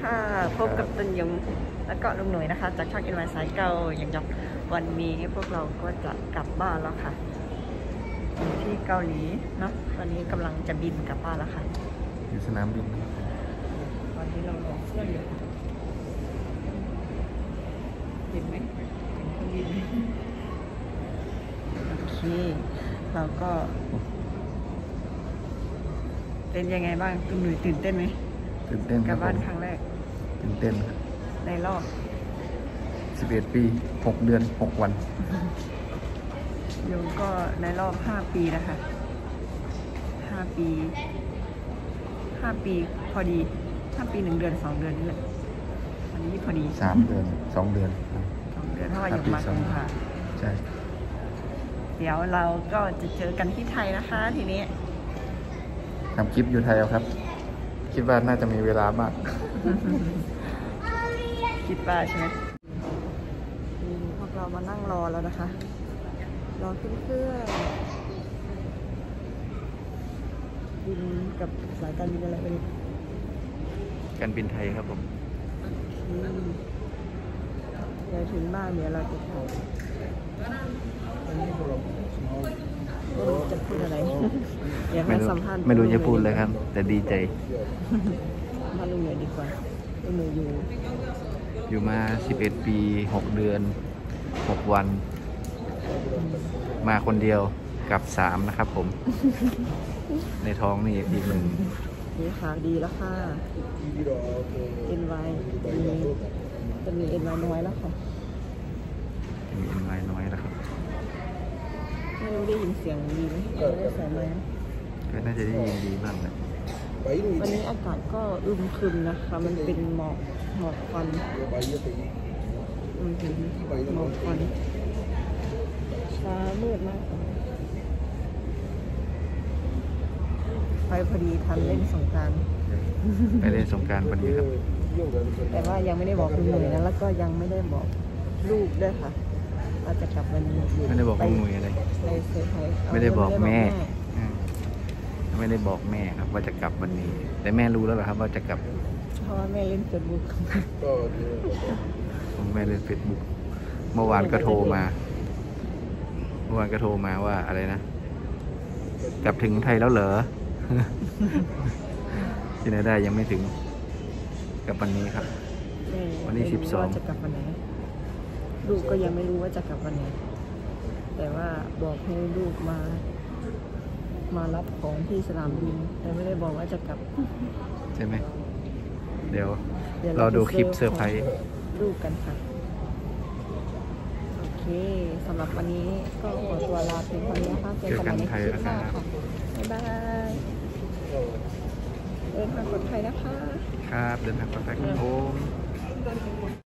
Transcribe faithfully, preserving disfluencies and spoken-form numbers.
ค่ะพบกับตุนยงแล้วก็ลุงหน่ยนะคะจากช่องเอ็นวายสายเก่าอย่างจบวันนี้พวกเราก็จะกลับบ้านแล้วค่ะอยู่ที่เกาหลีเนาะวันนี้กำลังจะบินกลับบ้านแล้วค่ะอยู่สนามบินวันนี้เรารอเพื่อนอยู่เห็นไหมเห็นเครื่องบินโอเคเราก็เป็นยังไงบ้างลุงหน่ยตื่นเต้นไหมตื่นเต้นกลับบ้านครั้งแรกตื่นเต้นครับในรอบสิบเอ็ดปีหกเดือนหกวันโยมก็ในรอบห้าปีนะคะห้าปีห้าปีพอดีห้าปีหนึ่งเดือนสองเดือนนี่แหละอันนี้พอดีสามเดือนสองเดือนสองเดือนเพราะว่าโยมมากุมภาใช่เดี๋ยวเราก็จะเจอกันที่ไทยนะคะทีนี้ทำคลิปอยู่ไทยเอาครับคิดว่าน่าจะมีเวลามากคิดว่าใช่ไหมพวกเรามานั่งรอแล้วนะคะรอขึ้นเครื่องบินกับสายการบินอะไรไปดิการบินไทยครับผมเดี๋ยวถึงบ้านเดี๋ยวเราจะถ่ายจะพูดอะไรอยากให้สัมภาษณ์ไม่รู้จะพูดเลยครับแต่ดีใจมาลุงเหนื่อยดีกว่าลุงเหนื่อยอยู่อยู่มาสิบเอ็ดปีหกเดือนหกวันมาคนเดียวกับสามนะครับผมในท้องนี่อีกหนึ่งนี่ค่ะดีแล้วค่ะเอ็นไวมีจะมีเอ็นไวน้อยแล้วค่ะจะมีเอ็นไวน้อยแล้วครับไม่รู้ได้ยินเสียงดีไหมไม่ได้ใส่ไหมก็น่าจะได้ยินดีบ้างแหละวันนี้อากาศก็อึมครึมนะคะมันเป็นหมอกหมอกควันอืมหมอกควันฟ้ามืดมากไปพอดีทันเล่นสงกรานต์ไปเล่นสงกรานต์พอดีครับแต่ว่ายังไม่ได้บอกคุณหนุ่ยนะแล้วก็ยังไม่ได้บอกลูกด้วยค่ะเราจะกลับวันนี้ไม่ได้บอกคุณหนุ่ยอะไรไม่ได้บอกแม่ไม่ได้บอกแม่ครับว่าจะกลับวันนี้แต่แม่รู้แล้วเหรอครับว่าจะกลับเพราะว่าแม่เล่นเฟซบุ๊กแม่เล่นเฟซบุ๊กเมื่อวานก็โทรมาเมื่อวานก็โทรมาว่าอะไรนะกลับถึงไทยแล้วเหรอที่ไหนได้ยังไม่ถึงกับวันนี้ครับวันนี้สิบสองจะกลับวันไหนลูกก็ยังไม่รู้ว่าจะกลับวันไหนแต่ว่าบอกให้ลูกมามารับของที่สนามบินแต่ไม่ได้บอกว่าจะกลับใช่ไหมเดี๋ยวเราดูคลิปเซอร์ไพรส์ลูกกันค่ะโอเคสำหรับวันนี้ก็ขอตัวลาเพียงเท่านี้นะคะเจอกันในคลิปหน้าค่ะบ๊ายบายเดินทางปลอดภัยนะคะครับเดินทางปลอดภัยครับผม